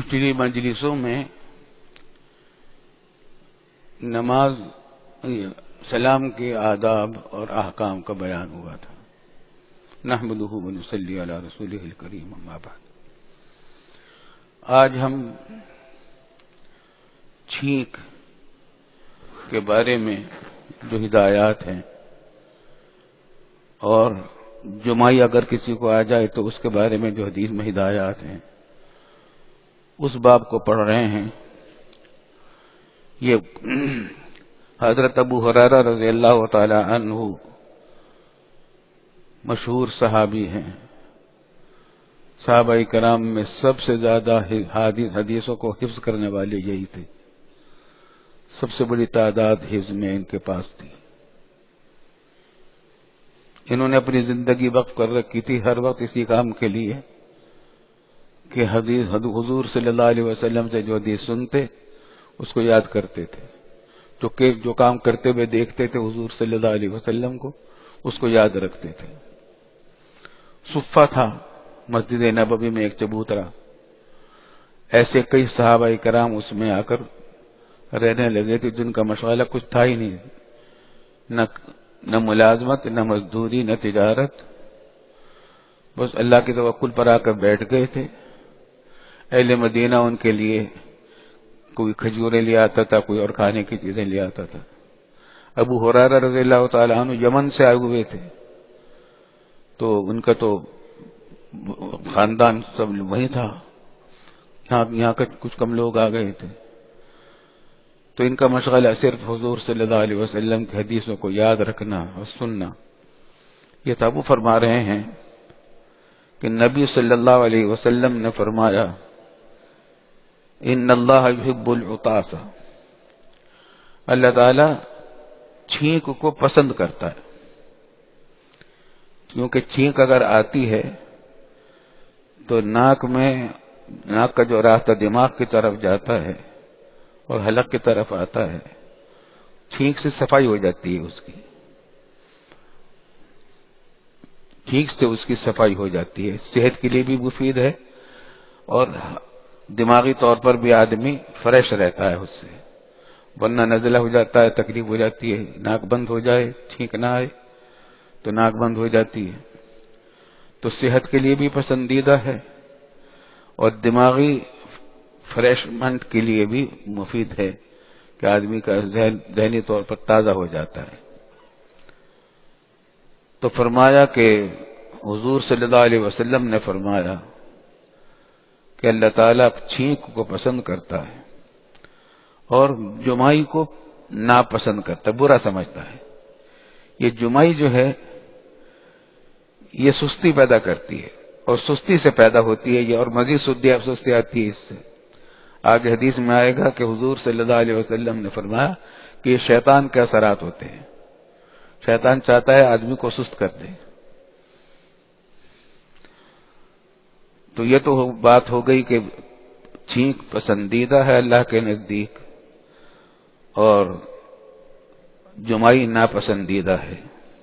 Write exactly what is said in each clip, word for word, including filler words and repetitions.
پچھلی مجلسوں میں نماز سلام کے آداب اور احکام کا بیان ہوا تھا. نحمدہ و نصلی علی رسولہ الکریم، اما بعد. آج ہم چھینک کے بارے میں جو ہدایات ہیں اور جمائی اگر کسی کو آ جائے تو اس کے بارے میں جو حدیث میں ہدایات ہیں اس باب کو پڑھ رہے ہیں. یہ حضرت ابو ہریرہ رضی اللہ تعالی عنہ مشہور صحابی ہیں. صحابہ کرام میں سب سے زیادہ حدیثوں کو حفظ کرنے والے یہی تھے. سب سے بڑی تعداد حفظ میں ان کے پاس تھی. انہوں نے اپنی زندگی وقف کر رکھی تھی ہر وقت اسی کام کے لیے کہ حدیث حضور صلی اللہ علیہ وسلم سے جو حدیث سنتے اس کو یاد کرتے تھے. جو کہ جو کام کرتے ہوئے دیکھتے تھے حضور صلی اللہ علیہ وسلم کو اس کو یاد رکھتے تھے. صفہ تھا مسجد نبوی میں ایک چبوترا. ایسے کئی صحابہ کرام اس میں آ کر رہنے لگے تھے جن کا مشغلہ کچھ تھا ہی نہیں، نہ نہ ملازمت، نہ مزدوری، نہ تجارت. بس اللہ کے توکل پر آ کر بیٹھ گئے تھے. اہل مدینہ ان کے لیے کوئی کھجوریں لے آتا تھا، کوئی اور کھانے کی چیزیں لے آتا تھا. ابو ہریرہ رضی اللہ تعالی عنہ یمن سے آئے ہوئے تھے تو ان کا تو خاندان سب وہی تھا. یہاں یہاں کا کچھ کم لوگ آ گئے تھے تو ان کا مشغلہ صرف حضور صلی اللہ علیہ وسلم کی حدیثوں کو یاد رکھنا اور سننا یہ تھا. وہ فرما رہے ہیں کہ نبی صلی اللہ علیہ وسلم نے فرمایا ان اللہ یحب العطاس، اللہ تعالی چھینک کو پسند کرتا ہے. کیونکہ چھینک اگر آتی ہے تو ناک میں ناک کا جو راستہ دماغ کی طرف جاتا ہے اور حلق کی طرف آتا ہے، چھینک سے صفائی ہو جاتی ہے. اس کی چھینک سے اس کی صفائی ہو جاتی ہے. صحت کے لیے بھی مفید ہے اور دماغی طور پر بھی آدمی فریش رہتا ہے اس سے. ورنہ نزلہ ہو جاتا ہے، تکلیف ہو جاتی ہے. ناک بند ہو جائے، چھینک نہ آئے تو ناک بند ہو جاتی ہے. تو صحت کے لیے بھی پسندیدہ ہے اور دماغی فریشمنٹ کے لیے بھی مفید ہے کہ آدمی کا ذہن ذہنی طور پر تازہ ہو جاتا ہے. تو فرمایا کہ حضور صلی اللہ علیہ وسلم نے فرمایا کہ اللہ تعالیٰ چھینک کو پسند کرتا ہے اور جمائی کو ناپسند کرتا ہے، برا سمجھتا ہے. یہ جمائی جو ہے یہ سستی پیدا کرتی ہے اور سستی سے پیدا ہوتی ہے یہ، اور مزید سستی آتی ہے اس سے. آگے حدیث میں آئے گا کہ حضور صلی اللہ علیہ وسلم نے فرمایا کہ یہ شیطان کے اثرات ہوتے ہیں. شیطان چاہتا ہے آدمی کو سست کر دے. تو یہ تو بات ہو گئی کہ چھینک پسندیدہ ہے اللہ کے نزدیک اور جمائی ناپسندیدہ ہے.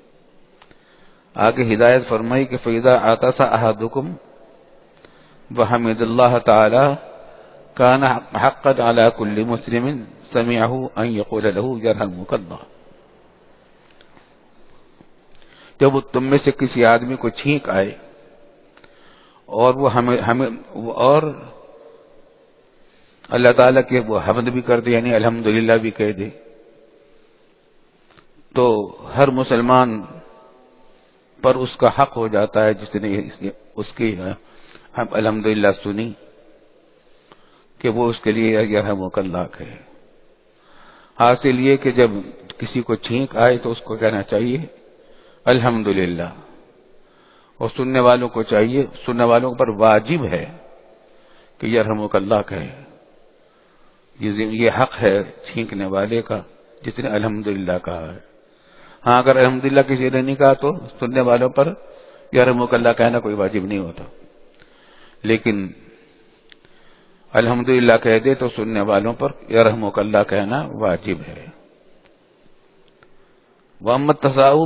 آگے ہدایت فرمائی کہ فَإِذَا عَطَسَ أَحَدُكُمْ وَحَمِدَ اللَّهَ تَعَالَى كَانَ حَقًّا عَلَى كُلِّ مُسْلِمٍ سَمِعَهُ أَن يَقُولَ لَهُ يَرْحَمُكَ اللَّهُ. جب تم میں سے کسی آدمی کو چھینک آئے اور وہ ہمیں ہمیں اور اللہ تعالیٰ کے وہ حمد بھی کر دے، یعنی الحمدللہ بھی کہہ دے، تو ہر مسلمان پر اس کا حق ہو جاتا ہے جس نے اس کی الحمدللہ سنی کہ وہ اس کے لیے یرحمک اللہ کہے. حاصل یہ کہ جب کسی کو چھینک آئے تو اس کو کہنا چاہیے الحمدللہ، اور سننے والوں کو چاہیے، سننے والوں پر واجب ہے کہ یرحمک اللہ کہے. یہ حق ہے چھینکنے والے کا جس نے الحمدللہ کہا ہے. ہاں اگر الحمدللہ کسی نے نہیں کہا تو سننے والوں پر یرحمک اللہ کہنا کوئی واجب نہیں ہوتا، لیکن الحمدللہ کہہ دے تو سننے والوں پر یرحمک اللہ کہنا واجب ہے. وَأَمَّا التَّثَاؤُبُ،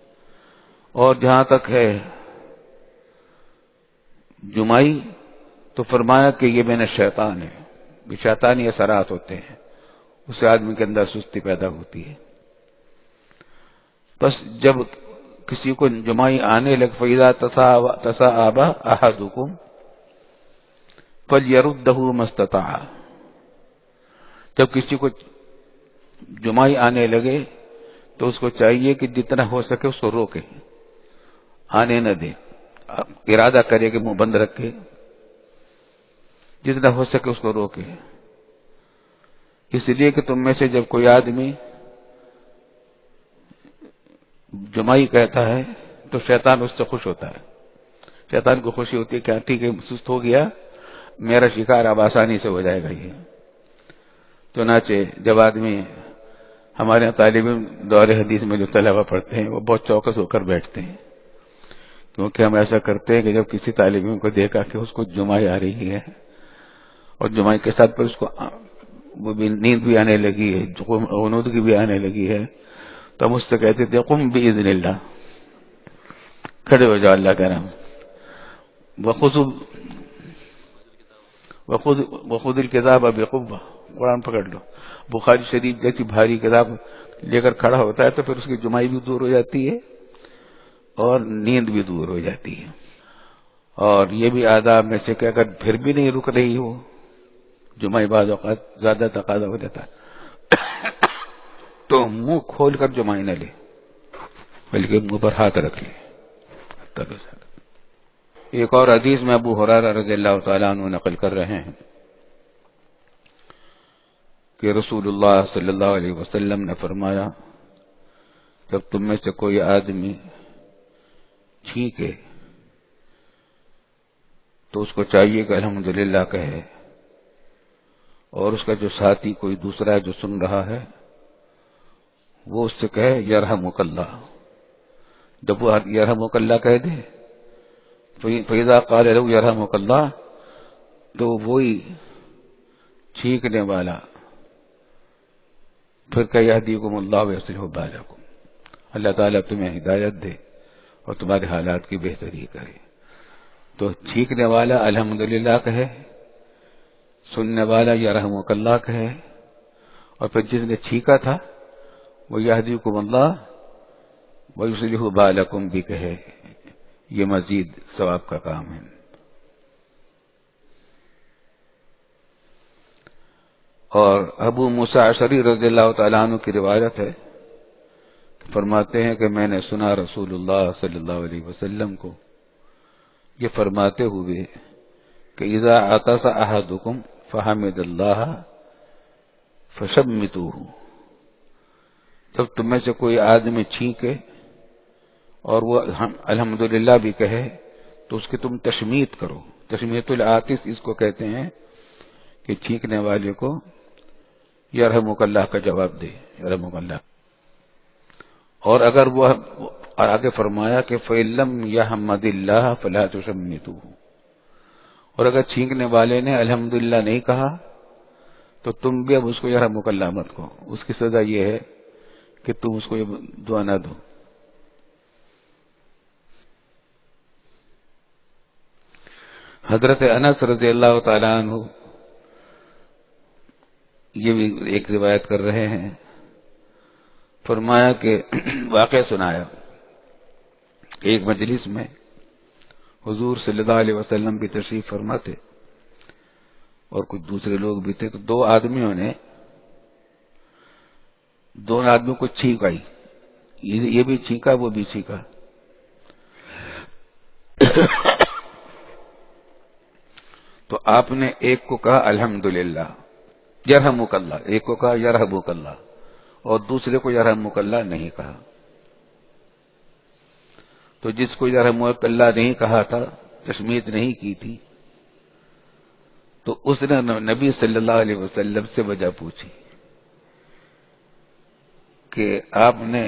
اور جہاں تک ہے جمائی تو فرمایا کہ یہ میں نے شیطان ہے، یہ شیطانی اثرات ہوتے ہیں، اس سے آدمی کے اندر سستی پیدا ہوتی ہے۔ بس جب کسی کو جمائی آنے لگ فَإِذَا تَصَاءَبَ أَحَدُكُمْ فَلْيَرُدَّهُ مَا اسْتَطَاعَ، جب کسی کو جمائی آنے لگے تو اس کو چاہیے کہ جتنا ہو سکے اس کو روکے، آنے نہ دے، ارادہ کرے کہ منہ بند رکھے، جتنا ہو سکے اس کو روکے، اس لیے کہ تم میں سے جب کوئی آدمی جمائی کہتا ہے تو شیطان اس سے خوش ہوتا ہے، شیطان کو خوشی ہوتی ہے کہ ٹھیک ہے سست ہو گیا، میرا شکار اب آسانی سے ہو جائے گا۔ یہ چنانچہ جب آدمی ہمارے یہاں طالب علم دور حدیث میں جو طلبہ پڑھتے ہیں وہ بہت چوکس ہو کر بیٹھتے ہیں، کیونکہ ہم ایسا کرتے ہیں کہ جب کسی طالب علم کو دیکھا کہ اس کو جمائی آ رہی ہے اور جمائی کے ساتھ پر اس کو وہ بھی نیند بھی آنے لگی ہے، غنودگی بھی آنے لگی ہے، تو ہم اس سے کہتے تھے قم باذن اللہ، کھڑے ہو جاؤ اللہ کا نام، وخذ وخذ وخذ الکتاب بقوہ، قرآن پکڑ لو۔ بخاری شریف جیسی بھاری کتاب لے کر کھڑا ہوتا ہے تو پھر اس کی جمائی بھی دور ہو جاتی ہے اور نیند بھی دور ہو جاتی ہے۔ اور یہ بھی آداب میں سے کہ اگر پھر بھی نہیں رک رہی ہو جمائی، بعض اوقات زیادہ تقاضا ہو جاتا ہے تو منہ کھول کر جمائی نہ لے بلکہ منہ پر ہاتھ رکھ لے۔ ایک اور حدیث میں ابو ہریرہ رضی اللہ تعالیٰ عنہ نقل کر رہے ہیں کہ رسول اللہ صلی اللہ علیہ وسلم نے فرمایا جب تم میں سے کوئی آدمی چھینکے تو اس کو چاہیے کہ الحمدللہ کہے، اور اس کا جو ساتھی کوئی دوسرا ہے جو سن رہا ہے وہ اس سے کہے یرحمک اللہ، جب وہ یرحمک اللہ کہہ دے فَإِذَا قَالَ لَهُ یرحمک اللہ تو وہی چھینکنے والا پھر کہ یہدیکم اللہ ویصلح بالکم، اللہ تعالیٰ تمہیں ہدایت دے اور تمہارے حالات کی بہتری کرے۔ تو چھینکنے والا الحمدللہ کہے، سننے والا یرحمک اللہ کہے، اور پھر جس نے چھینکا تھا وہ یہدیکم اللہ ویصلح بالکم بھی کہے، یہ مزید ثواب کا کام ہے۔ اور ابو موسیٰ اشعری رضی اللہ تعالیٰ عنہ کی روایت ہے، فرماتے ہیں کہ میں نے سنا رسول اللہ صلی اللہ علیہ وسلم کو یہ فرماتے ہوئے کہ اذا عطس احدکم فحمد اللہ فشمتوہ، جب تم میں سے کوئی آدمی چھینکے اور وہ الحمدللہ بھی کہے تو اس کی تم تشمیت کرو۔ تشمیت العاطس اس کو کہتے ہیں کہ چھینکنے والے کو یرحمک اللہ کا جواب دے، یرحمک اللہ۔ اور اگر وہ آگے فرمایا کہ فَإِلَّمْ يَحْمَدِ اللَّهَ فَلَا تُشَمِّتُوهُ، اور اگر چھینکنے والے نے الحمدللہ نہیں کہا تو تم بھی اب اس کو یرحمک اللہ مت کو، اس کی سزا یہ ہے کہ تم اس کو یہ دعا نہ دو۔ حضرت انس رضی اللہ تعالیٰ عنہ یہ بھی ایک روایت کر رہے ہیں، فرمایا کہ واقعہ سنایا کہ ایک مجلس میں حضور صلی اللہ علیہ وسلم بھی تشریف فرما تھے اور کچھ دوسرے لوگ بھی تھے، تو دو آدمیوں نے دو آدمیوں کو چھینک آئی، یہ بھی چھینکا وہ بھی چھینکا، تو آپ نے ایک کو کہا الحمدللہ یرحمک اللہ، ایک کو کہا یرحمک اللہ، اور دوسرے کو یرحمک اللہ نہیں کہا۔ تو جس کو یرحمک اللہ نہیں کہا تھا، تشمیت نہیں کی تھی، تو اس نے نبی صلی اللہ علیہ وسلم سے وجہ پوچھی کہ آپ نے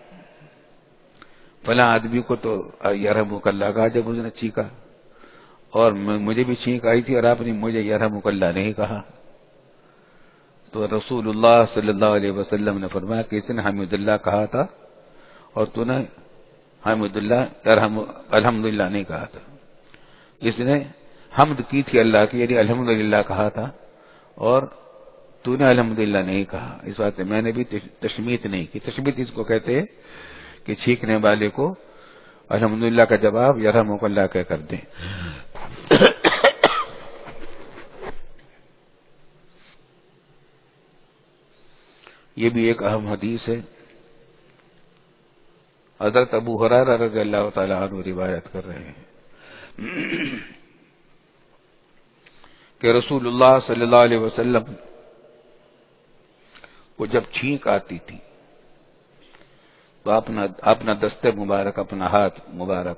فلاں آدمی کو تو یرحمک اللہ کہا جب اس نے چھینکا، اور مجھے بھی چھینک آئی تھی اور آپ نے مجھے یرحمک اللہ نہیں کہا۔ تو رسول اللہ صلی اللہ علیہ وسلم نے فرمایا کہ اس نے حمد اللہ کہا تھا اور تو نے حمد اللہ الحمدللہ نہیں کہا تھا، اس نے حمد کی تھی اللہ کی، یعنی الحمدللہ کہا تھا، اور تو نے الحمدللہ نہیں کہا، اس بات سے میں نے بھی تشمیت نہیں کی۔ تشمیت اس کو کہتے ہیں کہ چھینکنے والے کو الحمدللہ کا جواب یرحمک اللہ کہہ کر دیں۔ یہ بھی ایک اہم حدیث ہے، حضرت ابو ہریرہ رضی اللہ تعالی عنہ روایت کر رہے ہیں کہ رسول اللہ صلی اللہ علیہ وسلم کو جب چھینک آتی تھی تو اپنا اپنا دست مبارک، اپنا ہاتھ مبارک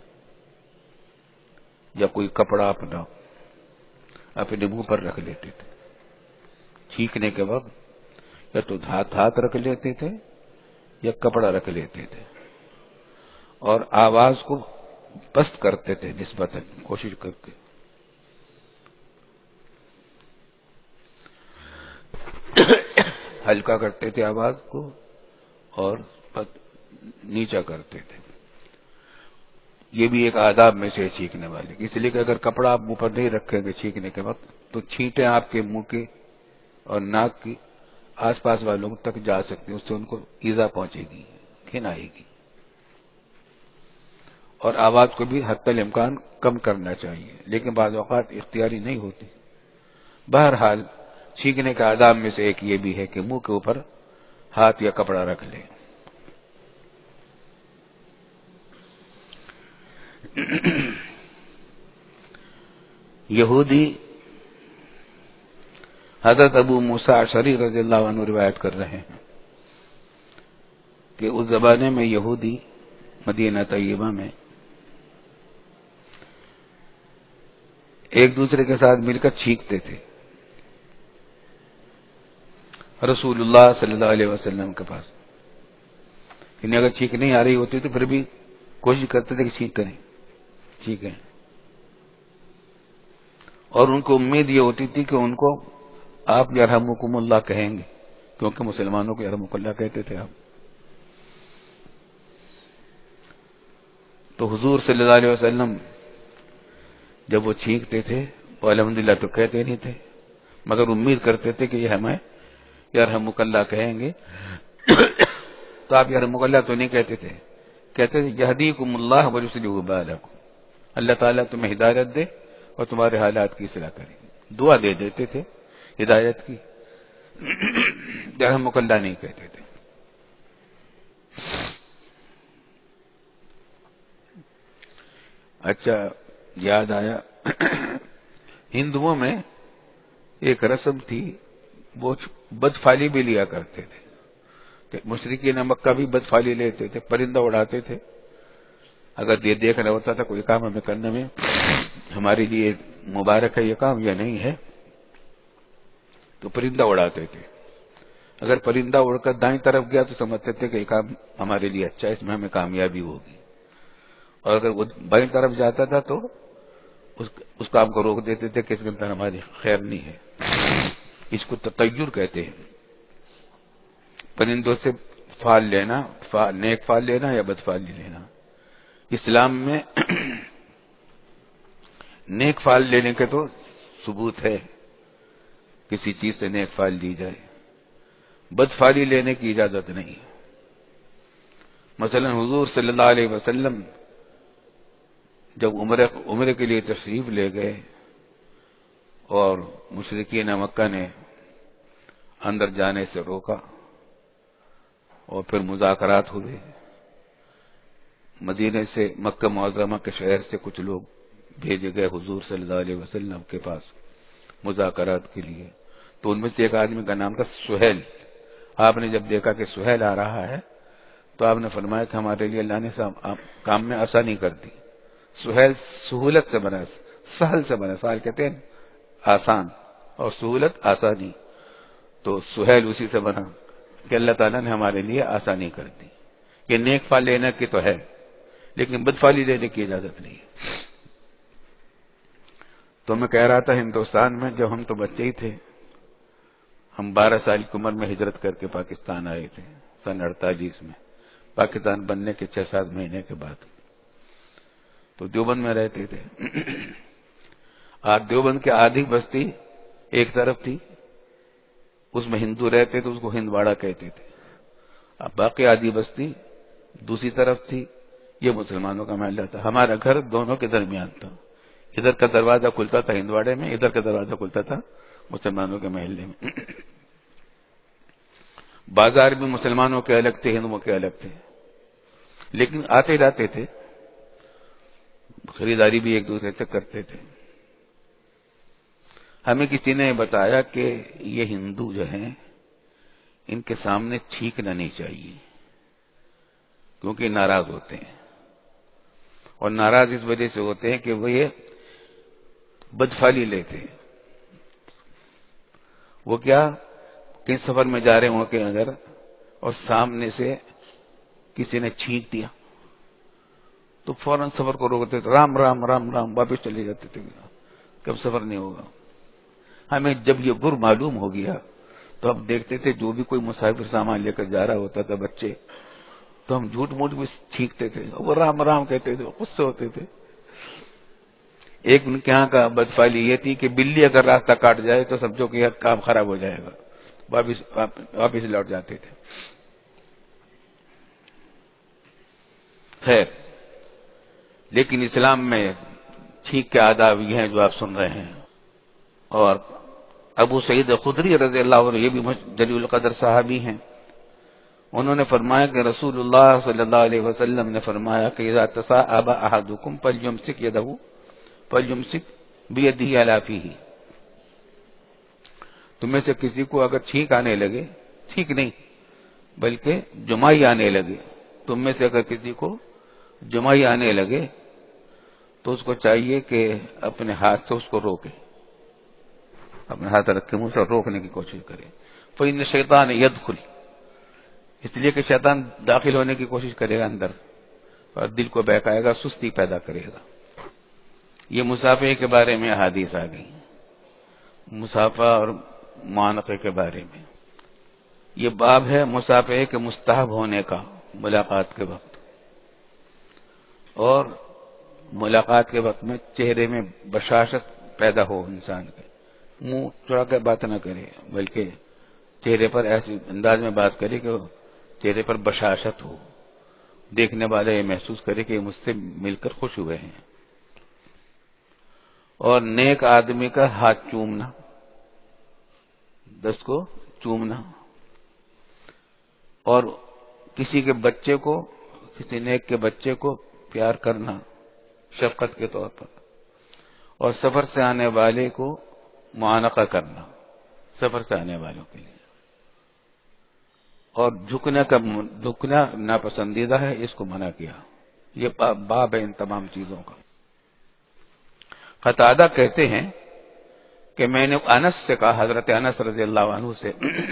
یا کوئی کپڑا اپنا اپنے منہ پر رکھ لیتے تھے چھینکنے کے وقت، یا تو ہاتھ ہاتھ رکھ لیتے تھے یا کپڑا رکھ لیتے تھے، اور آواز کو پست کرتے تھے نسبتاً کوشش کر کے، ہلکا کرتے تھے آواز کو اور نیچا کرتے تھے۔ یہ بھی ایک آداب میں سے چھینکنے والے، اس لیے کہ اگر کپڑا آپ منہ پر نہیں رکھیں گے چھینکنے کے وقت تو چھینٹیں آپ کے منہ کے اور ناک کی آس پاس والوں تک جا سکتی ہیں، اس سے ان کو ایذا پہنچے گی، کھن آئے گی، اور آواز کو بھی حتی الامکان کم کرنا چاہیے، لیکن بعض اوقات اختیاری نہیں ہوتی۔ بہرحال چھینکنے کا آداب میں سے ایک یہ بھی ہے کہ منہ کے اوپر ہاتھ یا کپڑا رکھ لیں۔ یہودی حضرت ابو موسیٰ اشعری رضی اللہ عنہ روایت کر رہے ہیں کہ اس زمانے میں یہودی مدینہ طیبہ میں ایک دوسرے کے ساتھ مل کر چھینکتے تھے رسول اللہ صلی اللہ علیہ وسلم کے پاس، انہیں اگر چھینک نہیں آ رہی ہوتی تو پھر بھی کوشش کرتے تھے کہ چھینک کریں چھینکیں، اور ان کو امید یہ ہوتی تھی کہ ان کو آپ یرحمکم اللہ کہیں گے، کیونکہ مسلمانوں کو یرحمک اللہ کہتے تھے آپ۔ تو حضور صلی اللہ علیہ وسلم جب وہ چھینکتے تھے وہ الحمدللہ تو کہتے نہیں تھے، مگر امید کرتے تھے کہ یہ ہمیں یرحمک اللہ کہیں گے، تو آپ یرحمک اللہ تو نہیں کہتے تھے، کہتے تھے یہدیکم اللہ ویصلح بالکم، اللہ تعالیٰ تمہیں ہدایت دے اور تمہارے حالات کی اصلاح کرے، دعا دے دیتے تھے ہدایت کی، یرحمک اللہ نہیں کہتے تھے۔ اچھا یاد آیا، ہندوؤں میں ایک رسم تھی، وہ بدفالی بھی لیا کرتے تھے کہ مشرکین مکہ بھی بدفالی لیتے تھے، پرندہ اڑاتے تھے، اگر یہ دیکھنا ہوتا تھا کوئی کام ہمیں کرنے میں ہمارے لیے مبارک ہے یہ کام یا نہیں ہے تو پرندہ اڑاتے تھے، اگر پرندہ اڑ کر دائیں طرف گیا تو سمجھتے تھے کہ یہ کام ہمارے لیے اچھا ہے، اس میں ہمیں کامیابی ہوگی، اور اگر وہ بائیں طرف جاتا تھا تو اس, اس کام کو روک دیتے تھے کہ اس کے اندر ہماری خیر نہیں ہے۔ اس کو تطیر کہتے ہیں، پرندوں سے فال لینا، فال نیک فال لینا یا بد فال لینا۔ اسلام میں نیک فال لینے کے تو ثبوت ہے، کسی چیز سے نیک فال لی جائے، بد فالی لینے کی اجازت نہیں۔ مثلا حضور صلی اللہ علیہ وسلم جب عمرے عمرے کے لیے تشریف لے گئے اور مشرکین مکہ نے اندر جانے سے روکا اور پھر مذاکرات ہوئے، مدینے سے مکہ معظمہ کے شہر سے کچھ لوگ بھیجے گئے حضور صلی اللہ علیہ وسلم کے پاس مذاکرات کے لیے، تو ان میں سے ایک آدمی کا نام تھا سہیل۔ آپ نے جب دیکھا کہ سہیل آ رہا ہے تو آپ نے فرمایا کہ ہمارے لیے اللہ نے کام میں آسانی کر دی۔ سہیل سہولت سے بنا، سہل سے بنا، سہل کہتے ہیں آسان اور سہولت آسانی، تو سہیل اسی سے بنا کہ اللہ تعالیٰ نے ہمارے لیے آسانی کر دی۔ یہ نیک فال لینے کی تو ہے لیکن بدفالی لینے کی اجازت نہیں ہے۔ تو میں کہہ رہا تھا ہندوستان میں جب ہم تو بچے ہی تھے، ہم بارہ سال کی عمر میں ہجرت کر کے پاکستان آئے تھے سن اڑتالیس میں، پاکستان بننے کے چھ سات مہینے کے بعد، تو دیوبند میں رہتے تھے۔ آج دیوبند کی آدھی بستی ایک طرف تھی، اس میں ہندو رہتے تو اس کو ہندواڑہ کہتے تھے، اب باقی آدھی بستی دوسری طرف تھی، یہ مسلمانوں کا محلہ تھا۔ ہمارا گھر دونوں کے درمیان تھا، ادھر کا دروازہ کھلتا تھا ہندواڑے میں، ادھر کا دروازہ کھلتا تھا مسلمانوں کے محلے میں۔ بازار بھی مسلمانوں کے الگ تھے، ہندوؤں کے الگ تھے، لیکن آتے جاتے تھے، خریداری بھی ایک دوسرے سے کرتے تھے۔ ہمیں کسی نے بتایا کہ یہ ہندو جو ہیں ان کے سامنے چھینکنا نہیں چاہیے کیونکہ ناراض ہوتے ہیں، اور ناراض اس وجہ سے ہوتے ہیں کہ وہ یہ بدفعلی لیتے ہیں۔ وہ کیا، کہیں سفر میں جا رہے ہوں کہ اگر اور سامنے سے کسی نے چھینک دیا تو فوراً سفر کو روکتے تھے، رام رام رام رام، واپس چلے جاتے تھے، کب سفر نہیں ہوگا۔ ہمیں جب یہ گر معلوم ہو گیا تو ہم دیکھتے تھے جو بھی کوئی مسافر سامان لے کر جا رہا ہوتا تھا بچے، تو ہم جھوٹ موٹ بھی چھینکتے تھے، وہ رام رام کہتے تھے، غصے ہوتے تھے۔ ایک ان کے یہاں کا بدفعلی یہ تھی کہ بلی اگر راستہ کاٹ جائے تو سمجھو کہ یہ کام خراب ہو جائے گا، واپس واپس لوٹ جاتے تھے۔ خیر، لیکن اسلام میں چھینک کے آداب یہ ہیں جو آپ سن رہے ہیں۔ اور ابو سعید خدری رضی اللہ عنہ، یہ بھی جلیل القدر صحابی ہیں، انہوں نے فرمایا کہ رسول اللہ صلی اللہ علیہ وسلم نے فرمایا کہ اذا تصاءب احدکم فلیمسک یدہ فلیمسک بیدہ علی فیہ، تم میں سے کسی کو اگر چھینک آنے لگے، چھینک نہیں بلکہ جمائی آنے لگے، تم میں سے اگر کسی کو جمائی آنے لگے تو اس کو چاہیے کہ اپنے ہاتھ سے اس کو روکے، اپنے ہاتھ رکھ کے منہ سے روکنے کی کوشش کرے۔ فإن الشیطان یدخل، اس لیے کہ شیطان داخل ہونے کی کوشش کرے گا اندر اور دل کو بہکائے گا، سستی پیدا کرے گا۔ یہ مصافحے کے بارے میں احادیث آ گئی، مصافحہ اور معانقے کے بارے میں۔ یہ باب ہے مصافحے کے مستحب ہونے کا ملاقات کے وقت، اور ملاقات کے وقت میں چہرے میں بشاشت پیدا ہو، انسان کے منہ چڑا کر بات نہ کرے بلکہ چہرے پر ایسے انداز میں بات کرے کہ چہرے پر بشاشت ہو، دیکھنے والے یہ محسوس کرے کہ مجھ سے مل کر خوش ہوئے ہیں۔ اور نیک آدمی کا ہاتھ چومنا، دست کو چومنا، اور کسی کے بچے کو، کسی نیک کے بچے کو پیار کرنا شفقت کے طور پر، اور سفر سے آنے والے کو معانقہ کرنا، سفر سے آنے والوں کے لیے، اور جھکنے کا جھکنا ناپسندیدہ ہے، اس کو منع کیا۔ یہ باب ہے ان تمام چیزوں کا۔ قتادہ کہتے ہیں کہ میں نے انس سے کہا، حضرت انس رضی اللہ عنہ سے،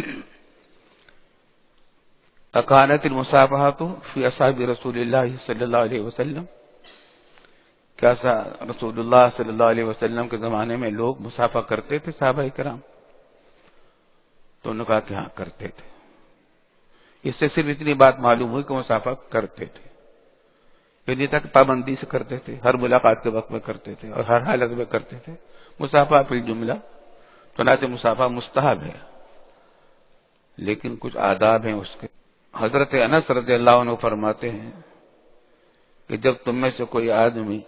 اکانت المصافحۃ فی اصحاب رسول اللہ صلی اللہ علیہ وسلم، کیا رسول اللہ صلی اللہ علیہ وسلم کے زمانے میں لوگ مصافحہ کرتے تھے صحابہ کرام؟ تو انہوں نے کہا کہ ہاں کرتے تھے۔ اس سے صرف اتنی بات معلوم ہوئی کہ مصافحہ کرتے تھے، یہ نہیں تھا کہ پابندی سے کرتے تھے، ہر ملاقات کے وقت میں کرتے تھے اور ہر حالت میں کرتے تھے۔ مصافحہ فی الجملہ، چنانچہ مصافحہ مستحب ہے لیکن کچھ آداب ہیں اس کے۔ حضرت انس رضی اللہ عنہ فرماتے ہیں کہ جب تم میں سے کوئی آدمی،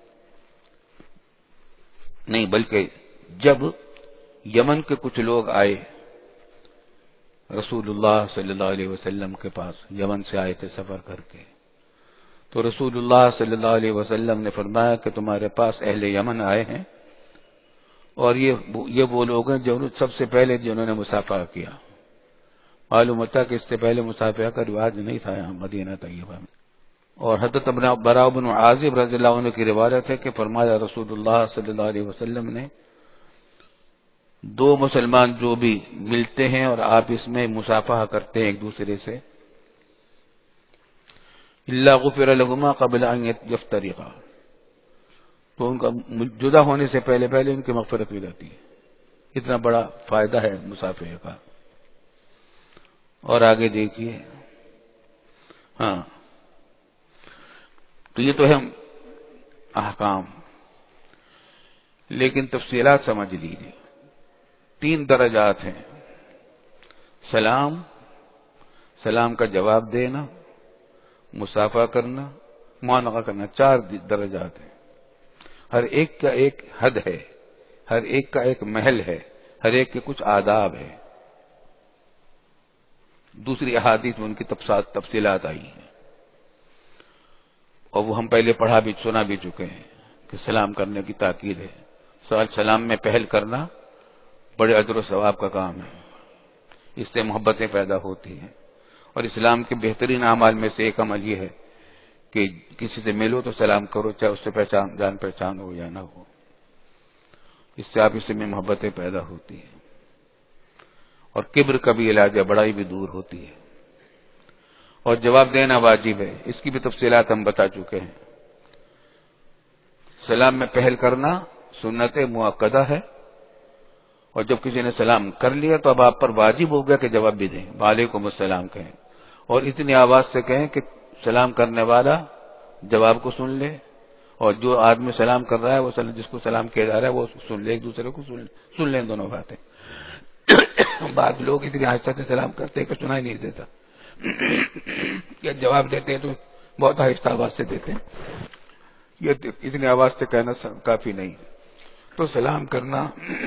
نہیں بلکہ جب یمن کے کچھ لوگ آئے رسول اللہ صلی اللہ علیہ وسلم کے پاس، یمن سے آئے تھے سفر کر کے، تو رسول اللہ صلی اللہ علیہ وسلم نے فرمایا کہ تمہارے پاس اہل یمن آئے ہیں، اور یہ یہ وہ لوگ ہیں جو سب سے پہلے جنہوں نے مصافحہ کیا۔ معلوم ہوتا کہ اس سے پہلے مصافحہ کا رواج نہیں تھا یہاں مدینہ طیبہ میں۔ اور حضرت براء بن عازب رضی اللہ عنہ کی روایت ہے کہ فرمایا رسول اللہ صلی اللہ علیہ وسلم نے، دو مسلمان جو بھی ملتے ہیں اور آپس میں مصافحہ کرتے ہیں ایک دوسرے سے، الا غفر لهما قبل ان يفترقا، تو ان کا جدا ہونے سے پہلے پہلے ان کی مغفرت ہو جاتی ہے۔ اتنا بڑا فائدہ ہے مصافحے کا۔ اور آگے دیکھیے، ہاں تو یہ تو ہے احکام۔ لیکن تفصیلات سمجھ لیجیے. تین درجات ہیں: سلام، سلام کا جواب دینا، مصافحہ کرنا، معانقہ کرنا. چار درجات ہیں. ہر ایک کا ایک حد ہے، ہر ایک کا ایک محل ہے، ہر ایک کے کچھ آداب ہے. دوسری احادیث میں ان کی تفصیلات آئی ہیں، اور وہ ہم پہلے پڑھا بھی سنا بھی چکے ہیں کہ سلام کرنے کی تاکید ہے. سلام میں پہل کرنا بڑے اجر و ثواب کا کام ہے. اس سے محبتیں پیدا ہوتی ہیں. اور اسلام کے بہترین اعمال میں سے ایک عمل یہ ہے کہ کسی سے ملو تو سلام کرو، چاہے اس سے پہچان جان پہچان ہو یا نہ ہو. اس سے آپ اس میں محبتیں پیدا ہوتی ہیں. اور کبر کا بھی علاج ہے، بڑائی بھی دور ہوتی ہے. اور جواب دینا واجب ہے، اس کی بھی تفصیلات ہم بتا چکے ہیں. سلام میں پہل کرنا سنت مؤکدہ ہے، اور جب کسی نے سلام کر لیا تو اب آپ پر واجب ہو گیا کہ جواب بھی دیں، وعلیکم السلام کہیں، اور اتنی آواز سے کہیں کہ سلام کرنے والا جواب کو سن لے، اور جو آدمی سلام کر رہا ہے وہ جس کو سلام کیا جا رہا ہے وہ سن لے، ایک دوسرے کو سن سن لیں دونوں باتیں. بعض لوگ اتنی آہستہ سے سلام کرتے ہیں کہ سنائی نہیں دیتا، یا جواب دیتے ہیں تو بہت آہستہ آواز سے دیتے ہیں. یہ اتنی آواز سے کہنا کافی نہیں. تو سلام کرنا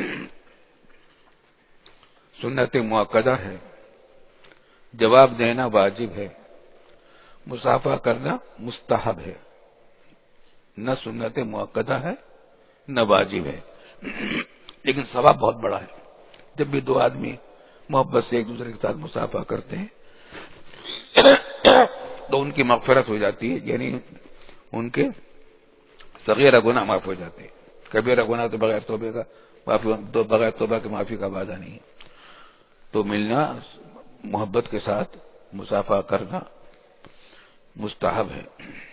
سنت مؤکدہ ہے، جواب دینا واجب ہے، مصافحہ کرنا مستحب ہے. نہ سنت مؤکدہ ہے نہ واجب ہے، لیکن ثواب بہت بڑا ہے. جب بھی دو آدمی محبت سے ایک دوسرے کے ساتھ مصافحہ کرتے ہیں تو ان کی مغفرت ہو جاتی ہے، یعنی ان کے صغیرہ گناہ معاف ہو جاتے ہیں. کبیرہ گناہ تو بغیر توبہ کا معافی، تو بغیر توبہ کے معافی کا وعدہ نہیں. تو ملنا محبت کے ساتھ مصافحہ کرنا مستحب ہے.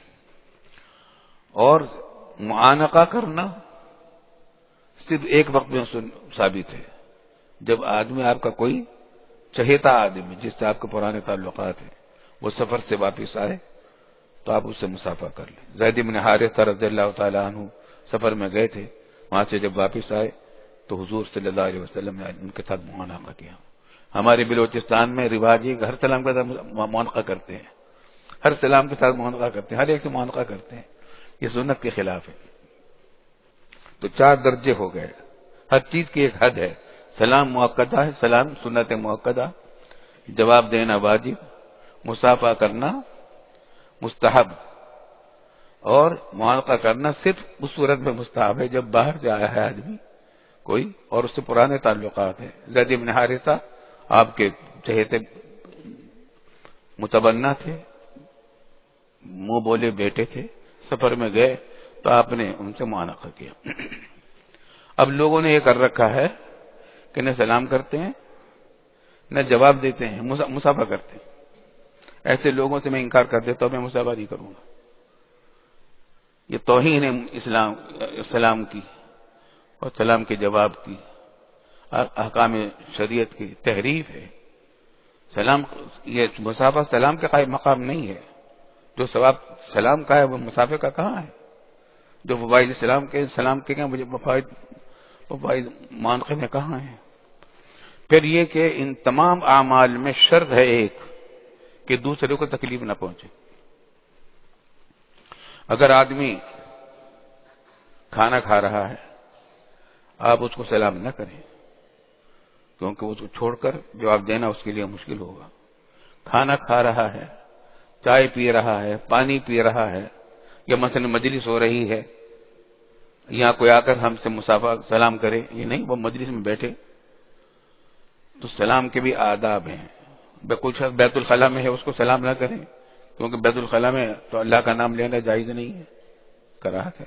اور معانقہ کرنا صرف ایک وقت میں ثابت ہے، جب آدمی آپ کا کوئی چہیتا آدمی جس سے آپ کے پرانے تعلقات ہیں وہ سفر سے واپس آئے تو آپ اس سے مصافحہ کر لیں. زید بن حارثہ رضی اللہ تعالیٰ عنہ سفر میں گئے تھے، وہاں سے جب واپس آئے تو حضور صلی اللہ علیہ وسلم نے ان کے ساتھ معانقہ کیا. ہمارے بلوچستان میں رواج ہے، ہر سلام کے ساتھ معانقہ کرتے ہیں، ہر سلام کے ساتھ معانقہ کرتے ہیں، ہر ایک سے معانقہ کرتے ہیں. یہ سنت کے خلاف ہے. تو چار درجے ہو گئے، ہر چیز کی ایک حد ہے. سلام مؤکدہ ہے، سلام سنت مؤکدہ، جواب دینا واجب، مصافحہ کرنا مستحب، اور معانقہ کرنا صرف اس صورت میں مستحب ہے جب باہر سے آیا ہے آدمی کوئی اور اس سے پرانے تعلقات ہیں. زید بن حارثہ آپ کے چہیتے متبنہ تھے، منہ بولے بیٹے تھے، سفر میں گئے تو آپ نے ان سے معانقہ کیا. اب لوگوں نے یہ کر رکھا ہے کہ نہ سلام کرتے ہیں نہ جواب دیتے ہیں، مصافحہ کرتے ہیں. ایسے لوگوں سے میں انکار کر دیتا ہوں، میں مصافحہ نہیں کروں گا. یہ توہین ہے اسلام سلام کی اور سلام کے جواب کی، احکام شریعت کی تحریف ہے. سلام یہ مصافحہ سلام کے قائم مقام نہیں ہے. جو ثواب سلام کا ہے وہ مصافحہ کا کہاں ہے؟ جو فوائد سلام کے سلام کے مجھے فوائد فوائد معانقے میں کہاں ہیں؟ پھر یہ کہ ان تمام اعمال میں شرط ہے ایک کہ دوسرے کو تکلیف نہ پہنچے. اگر آدمی کھانا کھا رہا ہے آپ اس کو سلام نہ کریں، کیونکہ اس کو چھوڑ کر جواب دینا اس کے لیے مشکل ہوگا. کھانا کھا رہا ہے، چائے پی رہا ہے، پانی پی رہا ہے، یا مثلا مجلس ہو رہی ہے، یہاں کوئی آ کر ہم سے مصافحہ سلام کرے، یہ نہیں، وہ مجلس میں بیٹھے تو سلام کے بھی آداب ہیں. کچھ بیت الخلاء میں ہے اس کو سلام نہ کریں، کیونکہ بیت الخلاء میں تو اللہ کا نام لینا جائز نہیں ہے، کراہت ہے.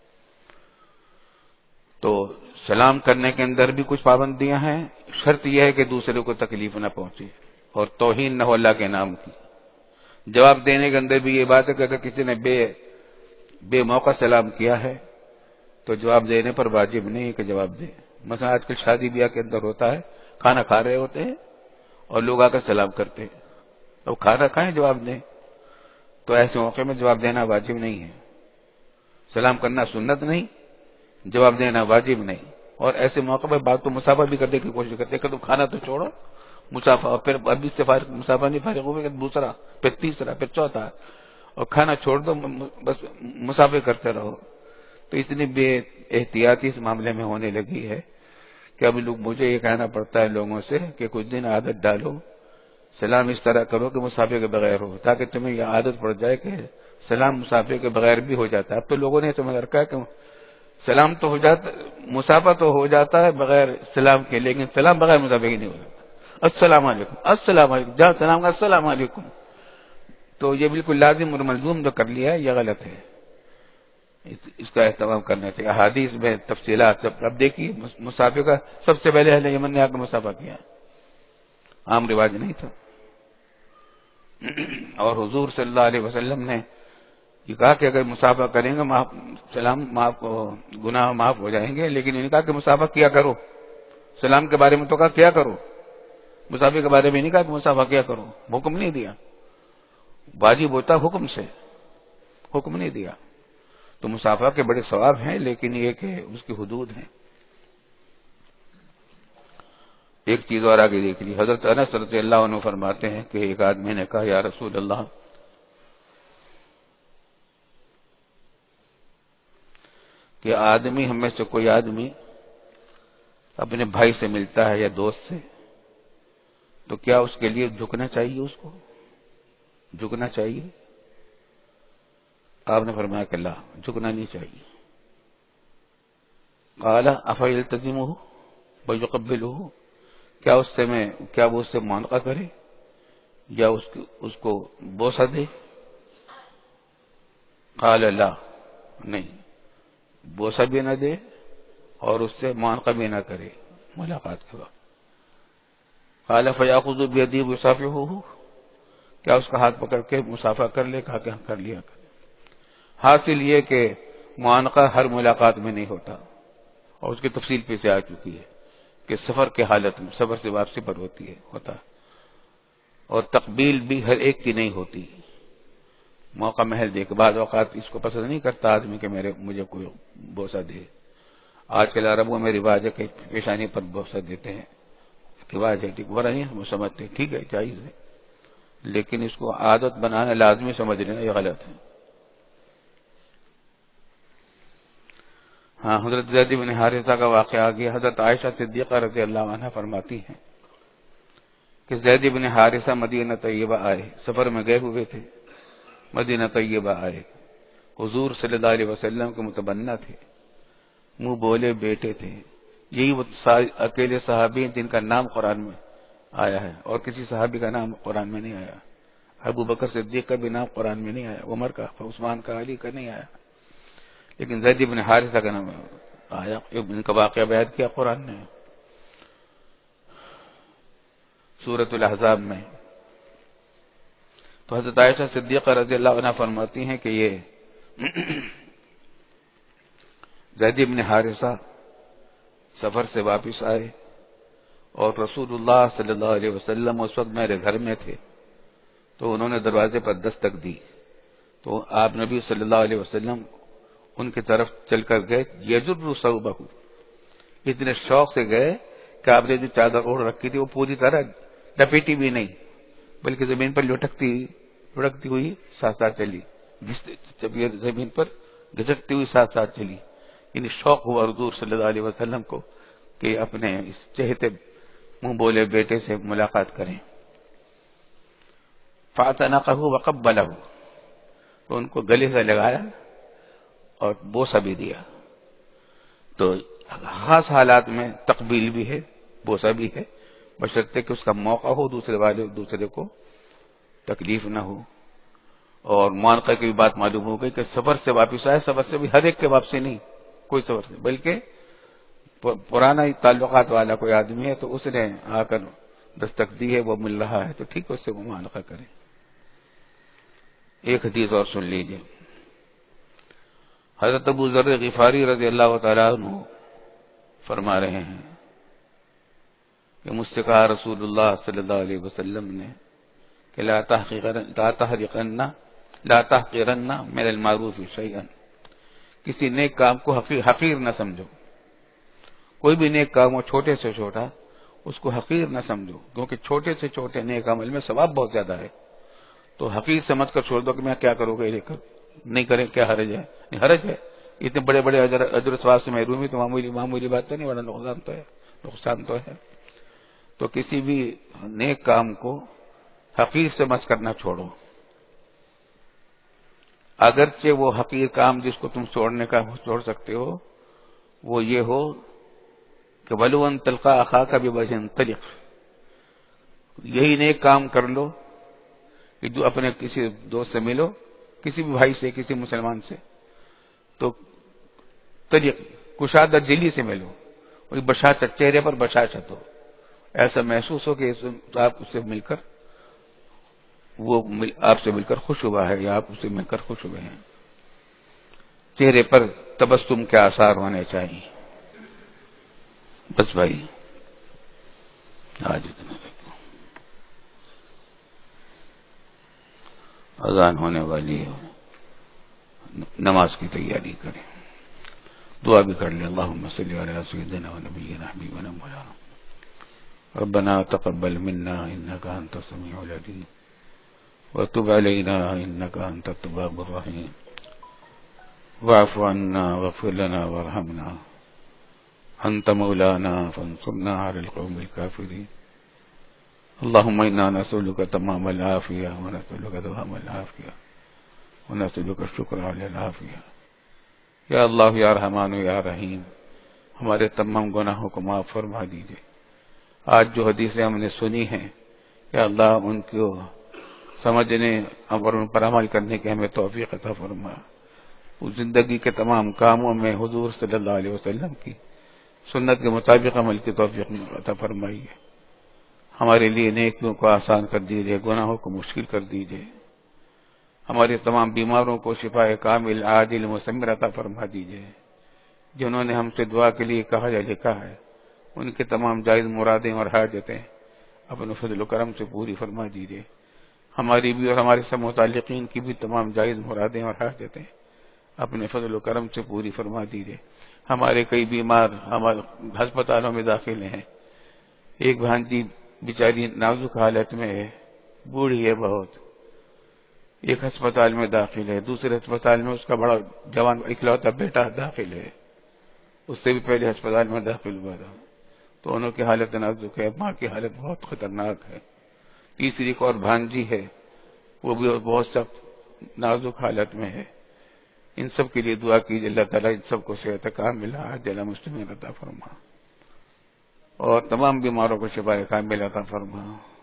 تو سلام کرنے کے اندر بھی کچھ پابندیاں ہیں. شرط یہ ہے کہ دوسرے کو تکلیف نہ پہنچے اور توہین نہ ہو اللہ کے نام کی. جواب دینے کے اندر بھی یہ بات ہے کہ اگر کسی نے بے بے موقع سلام کیا ہے تو جواب دینے پر واجب نہیں ہے کہ جواب دے. مثلا آج کل شادی بیاہ کے اندر ہوتا ہے، کھانا کھا رہے ہوتے ہیں اور لوگ آ کر سلام کرتے ہیں، اب کھانا کھائیں جواب دیں، تو ایسے موقع میں جواب دینا واجب نہیں ہے. سلام کرنا سنت نہیں جواب دینا واجب نہیں، اور ایسے موقع پر بات تو مسافہ بھی کرنے کی کوشش کرتے کہ تم کھانا تو چھوڑو، مسافہ، اور پھر اب اس سے فارغ مسافہ نہیں فارغ ہوئے کہ دوسرا، پھر تیسرا، پھر چوتھا، اور کھانا چھوڑ دو، بس مسافے کرتے رہو۔ تو اتنی بے احتیاطی اس معاملے میں ہونے لگی ہے کہ اب لوگ، مجھے یہ کہنا پڑتا ہے لوگوں سے کہ کچھ دن عادت ڈالو، سلام اس طرح کرو کہ مسافے کے بغیر ہو، تاکہ تمہیں یہ عادت پڑ جائے کہ سلام مسافے کے بغیر بھی ہو جاتا ہے۔ اب تو لوگوں نے سمجھ رکھا ہے کہ سلام تو ہو جاتا، مسافہ تو ہو جاتا ہے بغیر سلام کے، لیکن سلام بغیر مسافے کی نہیں ہو جاتا۔ السلام علیکم، السلام علیکم، جہاں سلام کا السلام علیکم، تو یہ بالکل لازم اور ملزوم جو کر لیا ہے یہ غلط ہے، اس کا اہتمام کرنا چاہیے۔ احادیث میں تفصیلات، اب دیکھیے مسافے کا سب سے پہلے اہل یمن نے آ کے مسافہ کیا، عام رواج نہیں تھا، اور حضور صلی اللہ علیہ وسلم نے یہ کہا کہ اگر مسافہ کریں گے معاف، سلام معاف، گناہ معاف ہو جائیں گے، لیکن انہوں نے کہا کہ مسافہ کیا کرو۔ سلام کے بارے میں تو کہا کیا کرو، مسافے کے بارے میں نہیں کہا کہ مسافہ کیا کرو، حکم نہیں دیا، واجب ہوتا حکم سے، حکم نہیں دیا۔ تو مسافہ کے بڑے ثواب ہیں، لیکن یہ کہ اس کی حدود ہیں۔ ایک چیز اور آگے دیکھ لی، حضرت انس رضی اللہ عنہ فرماتے ہیں کہ ایک آدمی نے کہا یا رسول اللہ، کہ آدمی، ہم میں سے کوئی آدمی اپنے بھائی سے ملتا ہے یا دوست سے، تو کیا اس کے لیے جھکنا چاہیے، اس کو جھکنا چاہیے؟ آپ نے فرمایا کہ لا، جھکنا نہیں چاہیے۔ قال افیلتزمہ ویقبلہ، کیا اس سے میں کیا وہ اس سے معانقہ کرے یا اس اس کو بوسہ دے؟ قال لا، نہیں، بوسہ بھی نہ دے اور اس سے معانقہ بھی نہ کرے ملاقات کے وقت۔ قال فیاخذ بیدی ویصافحہ، کیا اس کا ہاتھ پکڑ کے مصافحہ کر لے؟ کہا کہ کر لیا کر۔ حاصل یہ کہ معانقہ ہر ملاقات میں نہیں ہوتا، اور اس کی تفصیل پہ سے آ چکی ہے کہ سفر کے حالت میں، سفر سے واپسی پر ہوتی ہے ہوتا ہے، اور تقبیل بھی ہر ایک کی نہیں ہوتی، موقع محل دیکھ، بعض اوقات اس کو پسند نہیں کرتا آدمی کہ میرے مجھے کوئی بوسہ دے۔ آج کل عربوں میں رواج ہے کہ پیشانی پر بوسہ دیتے ہیں، رواج ہے، ٹھیک برا نہیں، وہ سمجھتے ٹھیک ہے جائز ہے، لیکن اس کو عادت بنانا لازمی سمجھ لینا یہ غلط ہے۔ ہاں، حضرت زید بن حارثہ کا واقعہ آ گیا۔ حضرت عائشہ صدیقہ رضی اللہ عنہ فرماتی ہیں کہ زید بن حارثہ مدینہ طیبہ آئے، سفر میں گئے ہوئے تھے، مدینہ طیبہ آئے، حضور صلی اللہ علیہ وسلم کے متبنہ تھے، منہ بولے بیٹے تھے، یہی وہ اکیلے صحابی ہیں جن کا نام قرآن میں آیا ہے، اور کسی صحابی کا نام قرآن میں نہیں آیا۔ ابو بکر صدیق کا بھی نام قرآن میں نہیں آیا، عمر کا، عثمان کا، علی کا نہیں آیا، لیکن زید بن حارثہ کا نام آیا، ان کا واقعہ بیان کیا قرآن نے سورۃ الاحزاب میں۔ تو حضرت عائشہ صدیقہ رضی اللہ عنہ فرماتی ہیں کہ یہ زید بن حارثہ سفر سے واپس آئے، اور رسول اللہ صلی اللہ علیہ وسلم اس وقت میرے گھر میں تھے، تو انہوں نے دروازے پر دستک دی، تو آپ نبی صلی اللہ علیہ وسلم ان کی طرف چل کر گئے، یجر ثوبہ، اتنے شوق سے گئے کہ آپ نے جو چادر اوڑھ رکھی تھی وہ پوری طرح لپیٹی بھی نہیں، بلکہ زمین پر لٹکتی لٹکتی ہوئی ساتھ ساتھ چلی، جب یہ زمین پر گھسٹتی ہوئی ساتھ ساتھ چلی، یعنی شوق ہوا حضور صلی اللہ علیہ وسلم کو کہ اپنے اس چہتے منہ بولے بیٹے سے ملاقات کریں۔ فاعتنقہ وقبلہ، تو ان کو گلے سے لگایا اور بوسہ بھی دیا۔ تو خاص حالات میں تقبیل بھی ہے، بوسہ بھی ہے، بشرطے کہ اس کا موقع ہو، دوسرے والے دوسرے کو تکلیف نہ ہو۔ اور معانقہ کی بھی بات معلوم ہو گئی کہ سفر سے واپس آئے، سفر سے بھی ہر ایک کے واپسی نہیں، کوئی سفر سے، بلکہ پرانا تعلقات والا کوئی آدمی ہے تو اس نے آ کر دستک دی ہے، وہ مل رہا ہے تو ٹھیک ہے، اس سے وہ معانقہ کرے۔ ایک حدیث اور سن لیجیے، حضرت ابو ذر غفاری رضی اللہ تعالیٰ عنہ فرما رہے ہیں کہ مجھ سے کہا رسول اللہ صلی اللہ علیہ وسلم نے کہ لا تحقرن لا تحقرن لا تحقرن من المعروف شیئا، کسی نیک کام کو حقیر حقیر نہ سمجھو، کوئی بھی نیک کام ہو چھوٹے سے چھوٹا اس کو حقیر نہ سمجھو، کیونکہ چھوٹے سے چھوٹے نیک عمل میں ثواب بہت زیادہ ہے۔ تو حقیر سمجھ کر چھوڑ دو کہ میں کیا کروں گا، یہ نہیں کریں کیا حرج ہے؟ نہیں حرج ہے، اتنے بڑے بڑے اجر اجر ثواب سے محرومی تو معمولی معمولی بات تو نہیں، بڑا نقصان تو ہے نقصان تو ہے۔ تو کسی بھی نیک کام کو حقیر سمجھ کر نہ چھوڑو، اگرچہ وہ حقیر کام جس کو تم چھوڑنے کا چھوڑ سکتے ہو وہ یہ ہو کہ وَلَوْ أَن تَلْقَىٰ أَخَاكَ بِوَجْهٍ طَلِقٍ، یہی نیک کام کر لو کہ جو اپنے کسی دوست سے ملو، کسی بھی بھائی سے، کسی مسلمان سے، تو طریق کشادہ دلی سے ملو، وہی بشاشت چہرے پر بشاشت ہو، ایسا محسوس ہو کہ آپ اس سے مل کر وہ آپ سے مل کر خوش ہوا ہے یا آپ اس سے مل کر خوش ہوئے ہیں، چہرے پر تبسم کے آثار ہونے چاہیے۔ بس بھائی آج اتنا رکھو، اذان ہونے والی ہے، نماز کی تیاری کریں، دعا بھی کر لیں۔ اللہم صلی علی سیدنا و نبینا حبیبنا مولانا ربنا تقبل منا انک انت السمیع العلیم وتب علینا انک انت التواب الرحیم واعف عنا واغفر لنا وارحمنا انت مولانا فانصرنا على القوم الكافرين اللهم انا نسألك تمام العافية ونسألك دوام العافية ونسألك الشكر على العافية۔ یا اللہ یا رحمان یا رحیم، ہمارے تمام گناہوں کو معاف فرما دیجیے۔ آج جو حدیثیں ہم نے سنی ہیں یا اللہ ان کو سمجھنے اور ان پر عمل کرنے کی ہمیں توفیق عطا فرما، اس زندگی کے تمام کاموں میں حضور صلی اللہ علیہ وسلم کی سنت کے مطابق عمل کی توفیق عطا فرمائیے، ہمارے لیے نیکیوں کو آسان کر دیجیے، گناہوں کو مشکل کر دیجیے، ہمارے تمام بیماروں کو شفاء کامل عاجل مثمر عطا فرما دیجیے، جنہوں نے ہم سے دعا کے لیے کہا یا لکھا ہے ان کے تمام جائز مرادیں اور حاجتیں اپنے فضل و کرم سے پوری فرما دیجیے، ہماری بھی اور ہمارے سب متعلقین کی بھی تمام جائز مرادیں اور حاجتیں اپنے فضل و کرم سے پوری فرما دیجیے۔ ہمارے کئی بیمار ہمارے ہسپتالوں میں داخل ہیں، ایک بھانجی بیچاری نازک حالت میں ہے، بوڑھی ہے بہت، ایک ہسپتال میں داخل ہے، دوسرے ہسپتال میں اس کا بڑا جوان اکلوتا بیٹا داخل ہے، اس سے بھی پہلے ہسپتال میں داخل ہوا تھا، دونوں کی حالت نازک ہے، ماں کی حالت بہت خطرناک ہے، تیسری ایک اور بھانجی ہے وہ بھی بہت سخت نازک حالت میں ہے۔ ان سب کے لیے دعا کیجیے، اللہ تعالیٰ ان سب کو صحت کاملہ عاجلہ مسلمین عطا فرما اور تمام بیماروں کو شفاء کاملہ عطا فرما،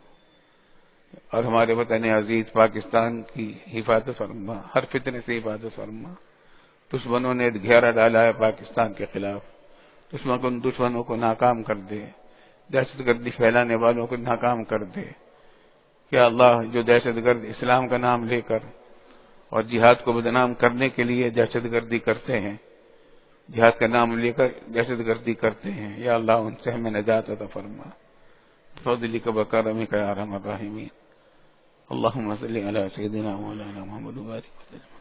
اور ہمارے وطن عزیز پاکستان کی حفاظت فرما، ہر فتنے سے حفاظت فرما۔ دشمنوں نے گھیرا ڈالا ہے پاکستان کے خلاف، دشمن کو دشمنوں کو ناکام کر دے، دہشت گردی پھیلانے والوں کو ناکام کر دے۔ کہ اللہ جو دہشت گرد اسلام کا نام لے کر اور جہاد کو بدنام کرنے کے لیے دہشت گردی کرتے ہیں، جہاد کا نام لے کر دہشت گردی کرتے ہیں، یا اللہ ان سے ہمیں نجات عطا فرما، بفضلک وکرمک یا ارحم الراحمین۔ اللہم صلی علی سیدنا مولانا محمد وبارک وسلم۔